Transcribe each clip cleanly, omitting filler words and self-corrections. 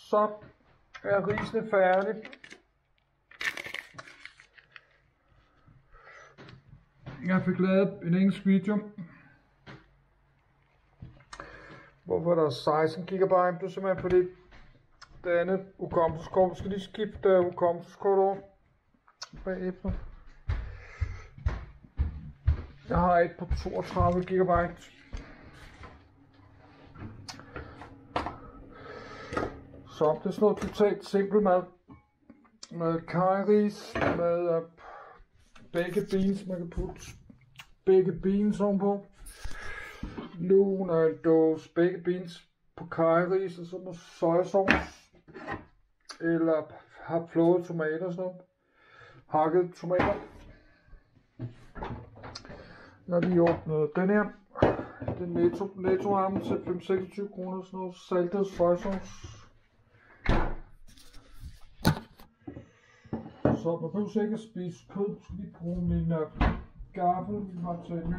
Så er risene færdig. Jeg fik lavet en engelsk video, hvorfor der er 16 GB. Det er simpelthen fordi det andet hukommelseskort, skal lige skifte hukommelseskort over bagefter. Jeg har et på 32 GB. Så det er sådan noget totalt simpelt mad. Med curryris, med begge beans, man kan putte begge beans ovenpå. Nogle dåse begge beans på curryris, og så med sojasauce. Eller har flåede tomater og sådan noget. Hakket tomater. Jeg har lige åbnet den her. Den netto-armen til 5-26 kroner. Sådan noget saltet sojasauce. Så man behøver ikke at spise kød. Jeg skal lige bruge min gaffel. Vi har taget en ny.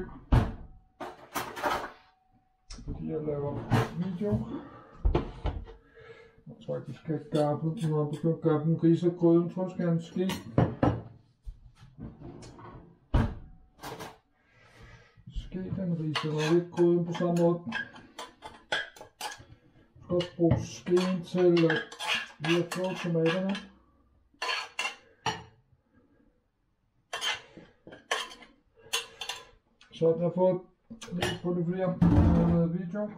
Fordi jeg laver video. Jeg tror ikke, vi skal have gaffel. Når jeg skal gøre den ris og grøden, tror jeg, skal have en ske. Den riser og lidt grøden på samme måde. Jeg skal også bruge skeen til lige at få tomaterne. Så jeg har fået lidt på det flere video.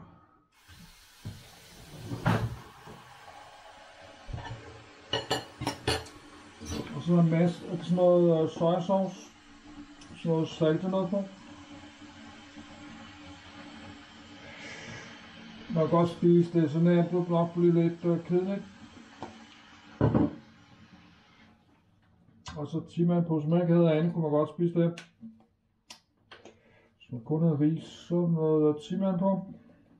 Og så en masse af sådan noget sojasauce, sådan noget saltet noget på. Man kan godt spise det, så nemt det nok blive lidt kedeligt. Og så timeren på, som man ikke havde andet, kunne man godt spise det. Så man kun havde ris, så noget timeren på.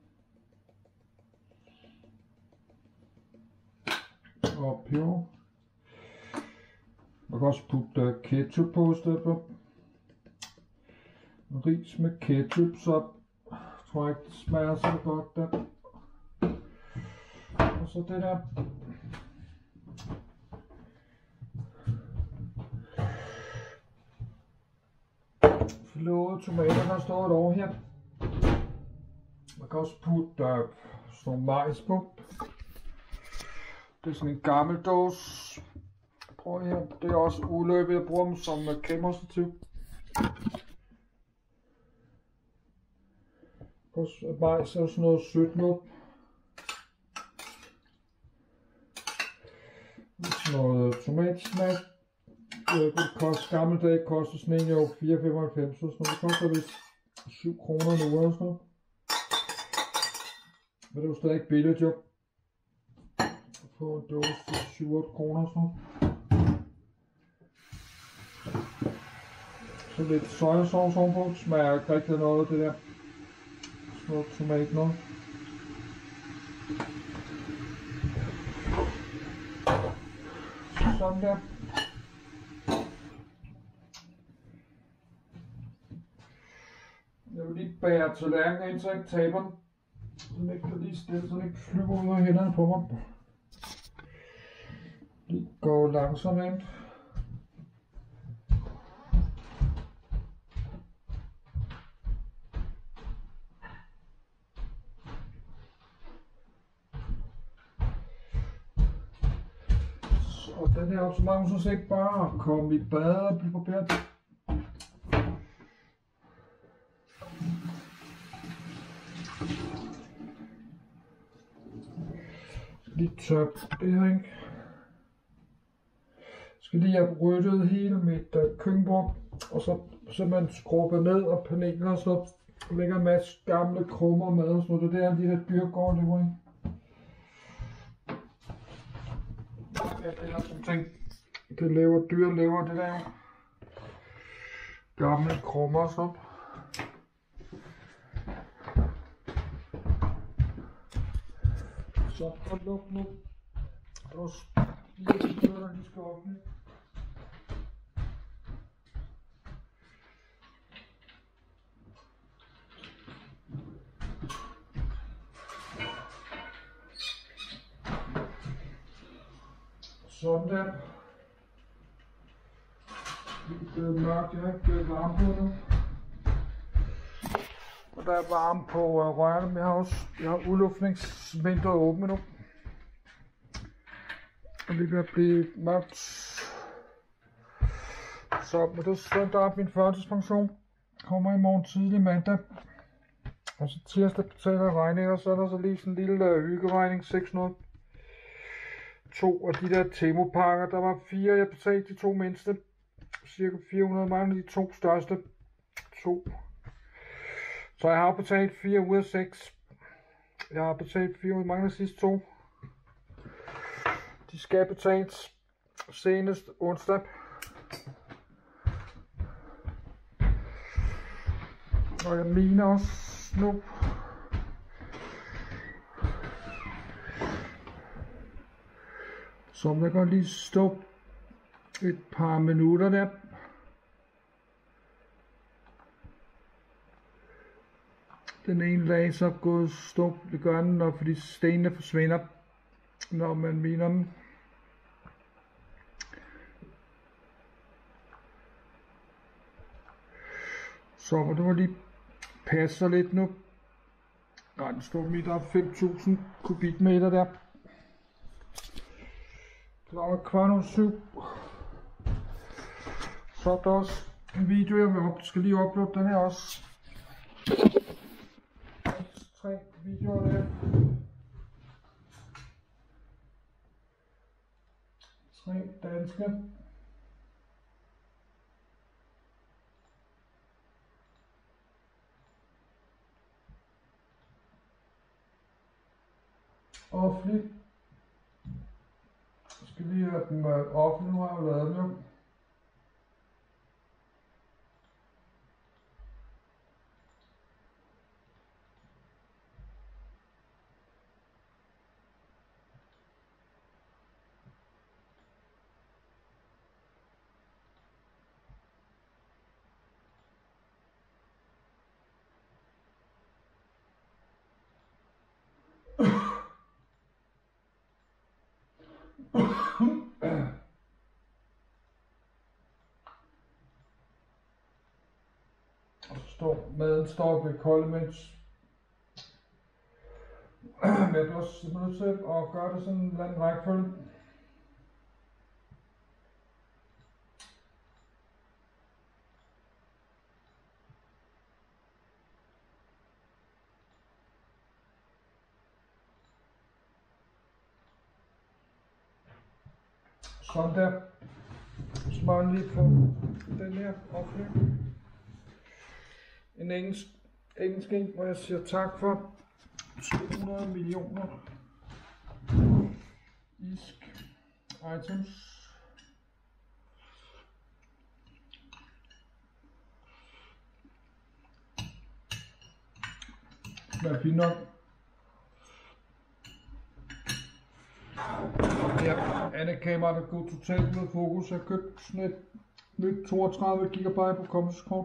Og peber. Man kan også putte ketchup på i stedet for. Ris med ketchup, så tror jeg ikke, det smager så godt der. Og så det der. Flåede tomater, der står et over her. Man kan også putte sådan nogle majs på. Det er sådan en gammel dåse. Prøv her. Det er også udløbet, jeg bruger dem som kamerastativ. Også majs er sådan noget sødt nu. Sådan noget tomatsmag. Det koster gammeldag, koster sådan en jo 4,95 og sådan noget. Det koster vist 7 kroner nu eller sådan noget. Men det er jo stadig billigt jo. At få en dåse til 7-8 kroner og sådan noget. Så lidt sojasauce ovenpå. Det smager ikke rigtig noget af det der. Noget tomat noget. Sådan der. Jeg vil lige bære tallerkenen ind, så jeg ikke taber den. Den ikke kan lige stille, så den ikke flyver ud af hænderne på mig. Lige gå langsomt ind. Og den her optimering, så ikke bare at komme i bad og blive barberet. Lige tørre det her, ikke? Skal lige have ryddet hele mit køkkenbord, og så simpelthen skrubbe ned og paneler, så ligger en masse gamle krummer med og sådan noget. Det er de der dyrgård lever, ikke? Ja, det er sådan ting. Det lever dyr, lever det der jo. Gamle krummer så. Så hold luk nu. Og lige noget, der lige skal åbne. Sådan der. Det er blevet mørkt, jeg har ikke varme på nu. Og der er varme på rørene, men jeg har udluftningsvinduet åbent nu. Og det vil blive mørkt. Så med det søndag min førtidspension kommer i morgen tidlig mandag. Og så tirsdag betaler jeg regninger, og så er der så lige sådan en lille hyggeregning, 602 af de der Temo-pakker. Der var 4, jeg betalte de 2 mindste. Cirka 400, mangler de 2 største. 2. Så jeg har betalt 4 ud af 6. Jeg har betalt 400, mangler de sidste 2. De skal betales senest onsdag. Og jeg mener også nu. Så jeg kan lige stoppe et par minutter der. Den ene laser er gået stop. Det gør den, når fordi stenene forsvinder, når man miner dem. Så må det lige passe lidt nu. Nej, den står midt op 5.000 kubikmeter der. Klokken er 7:15. Så er der også en video, jeg vil skal lige uploade den her også. 3 videoer der. 3 danske. Offentlig. Jeg skal lige have dem offentlig, nu har jeg lavet dem. Maden står ved kolde, mens jeg bliver også nødt til at gøre det sådan en eller anden rækkefølge. Sådan der. Så må jeg lige på den her offentlig. En engelsk en, hvor jeg siger tak for 200 millioner isk items. Det er fint nok. Ja, andet kamera der går totalt med fokus. Jeg har købt sådan et nyt 32 GB på kommelseskort.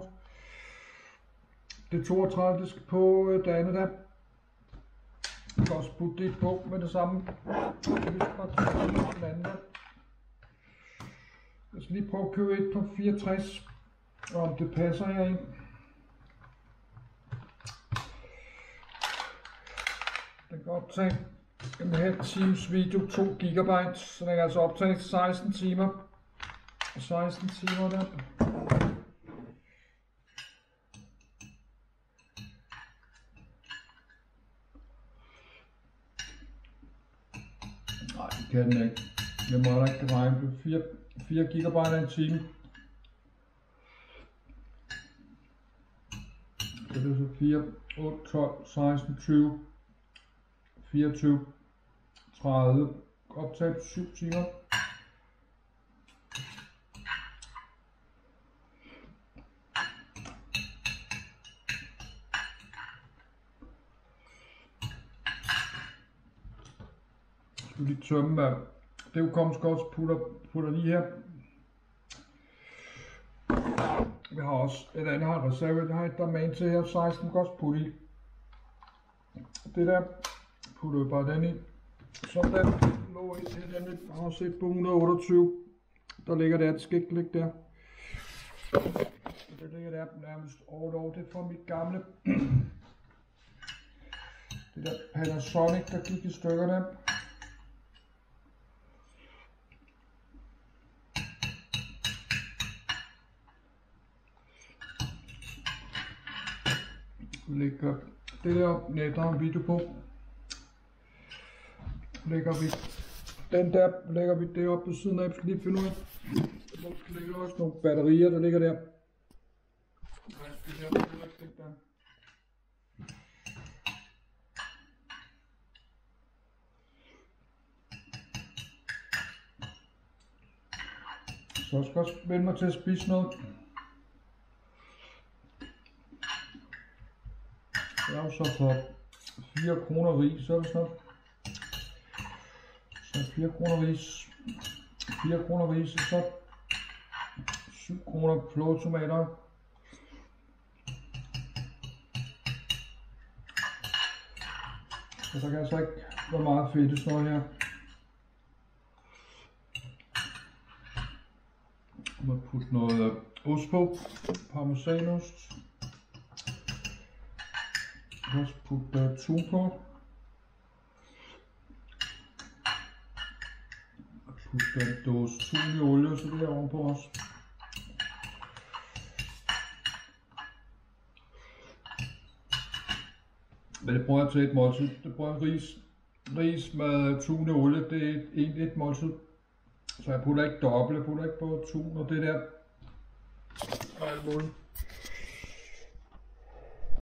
Det 32, det skal på det andet der. Jeg kan også putte det på med det samme. Jeg skal lige prøve at købe et på 64, og om det passer her ind. Den kan optage en halv times video, 2 GB, så den kan altså optage 16 timer. 16 timer der. Nej, det kan den ikke. Jeg må da ikke regne på 4 GB en time. Så det er så 4, 8, 12, 16, 20, 24, 30, optaget 7 timer. Jeg skal lige tømme af det hukommelseskort, putter lige her. Vi har også et andet her reserve, jeg har et der med en til her, 16 kan også putte i. Det der putter vi bare den i. Sådan der. lå i til den afsæt på 128. Der ligger der, det skal ikke ligge der. Det ligger der nærmest over. Det er fra mit gamle det der Panasonic, der gik i stykker der. Lægger det der, ja, der er en video på. Lægger vi den der, lægger vi det op på siden af. Jeg skal lige finde ud af. Der ligger også nogle batterier, der ligger der. Så jeg skal også vende mig til at spise noget. Jeg har så for 4 kroner ris, så er det sådan noget. Så 4 kroner ris. 4 kroner ris, og så 7 kroner flåtomater. Så der kan altså ikke være meget fedt i sådan noget her. Jeg må putte noget ost på, parmesanost. Jeg kan også putte tun på. Putte en dåse tun i olie, så det er ovenpå også. Men det bruger jeg til et måltid. Det bruger jeg ris med tun i olie, det er egentlig et måltid. Så jeg putter ikke dobbelt, jeg putter ikke både tun og det der. Og alt muligt.